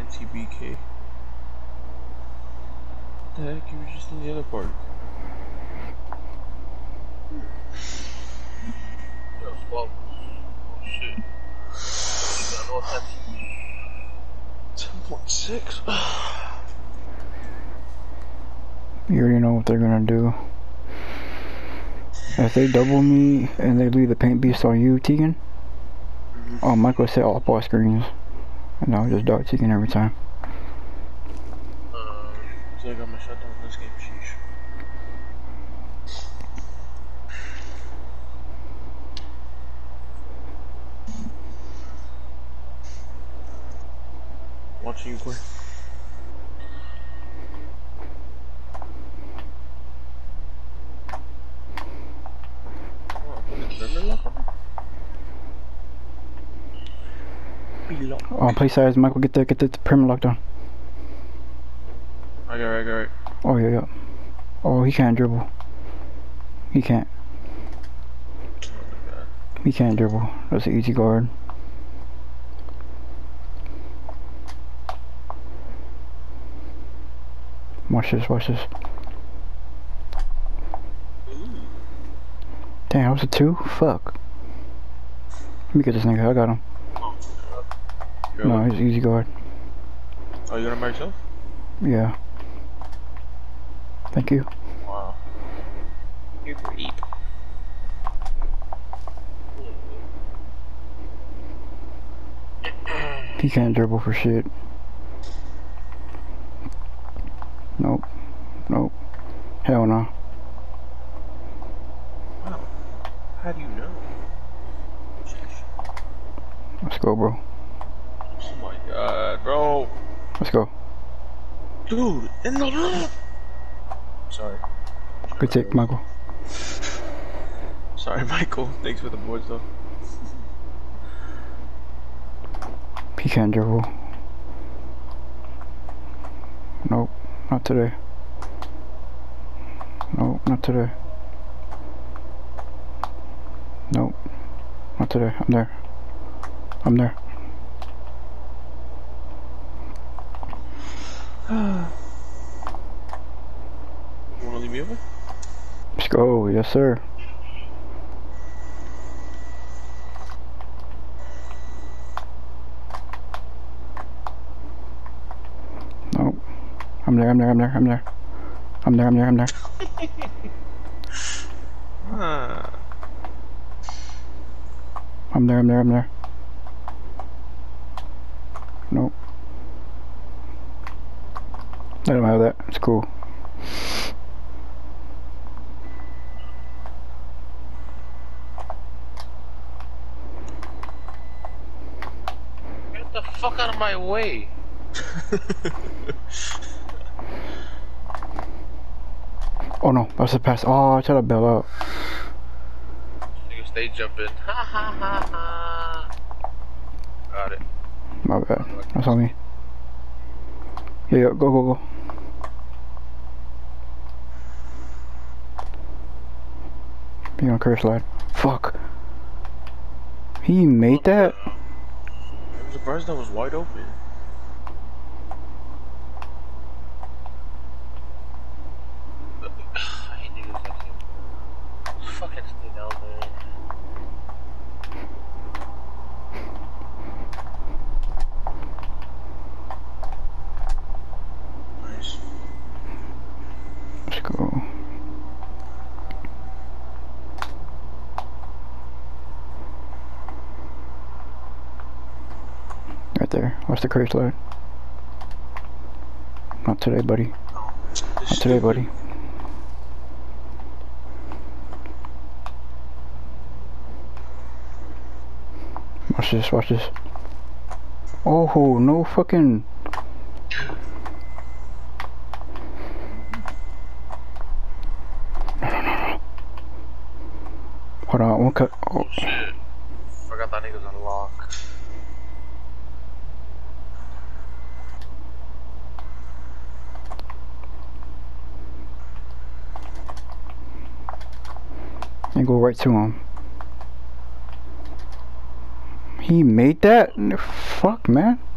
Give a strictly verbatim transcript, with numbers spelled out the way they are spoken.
T B K. What the heck? You were just in the other part. Yo, twelve. Oh shit. I know what ten point six. You already know what they're gonna do. If they double me and they leave the paint beast on you, Tegan, mm-hmm. Oh, Michael set all ball screens. And I'll just dart Tegan every time. Uh, so I got my shutdown in this game, sheesh. Watching you play. Oh, play size, Michael, get the get the perimeter locked down. I got it, I got it. Oh yeah, yeah. Oh, he can't dribble. He can't. Oh, he can't dribble. That's an easy guard. Watch this, watch this. Ooh. Damn, that was a two? Fuck. Let me get this nigga, I got him. You're no, like, he's easy guard. Oh, you gonna by yourself? Yeah. Thank you. Wow. You're great. He can't dribble for shit. Nope. Nope. Hell no. Wow. How do you know? Sheesh. Let's go, bro. Oh my god, bro. Let's go. Dude, in the room. Sorry. Good take, Michael. Sorry, Michael. Thanks for the boards, though. He can't dribble. Nope, not today. Nope, not today. Nope, not today. I'm there. I'm there. You wanna leave me over? Let's go, yes sir. Nope. I'm there, I'm there, I'm there, I'm there. I'm there, I'm there, I'm there. Huh. I'm there, I'm there, I'm there. Nope. Let him have that, it's cool. Get the fuck out of my way! Oh no, that's a pass. Oh, I tried to bail out. Nigga stay jumping. Ha ha ha ha. Got it. My bad. That's on me. Yeah, yeah, go, go, go. Be on curse slide. Fuck. He made that? I'm surprised that was wide open. I hate niggas like him. Fucking stay down there. Nice. Let's go. Right there. Watch the curse slide. Not today, buddy. Not today, buddy. Watch this, watch this. Oh, no fucking... No, no, no, no. Hold on, one cut. Oh. Shit. Forgot that nigga's on lock. And go right to him. He made that? Fuck, man.